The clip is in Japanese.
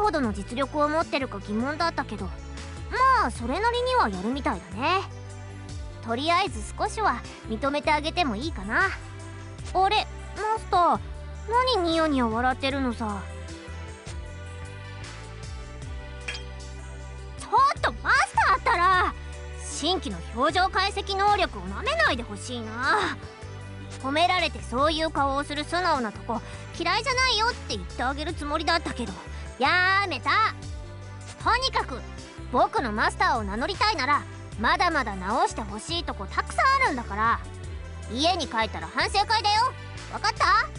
ほどの実力を持ってるか疑問だったけど、まあそれなりにはやるみたいだね。とりあえず少しは認めてあげてもいいかな。あれマスター、何ニヤニヤ笑ってるのさ。ちょっとマスターったら、新規の表情解析能力をなめないでほしいな。褒められてそういう顔をする素直なとこ嫌いじゃないよって言ってあげるつもりだったけど、やめた。とにかく僕のマスターを名乗りたいなら、まだまだ直してほしいとこたくさんあるんだから、家に帰ったら反省会だよ。わかった？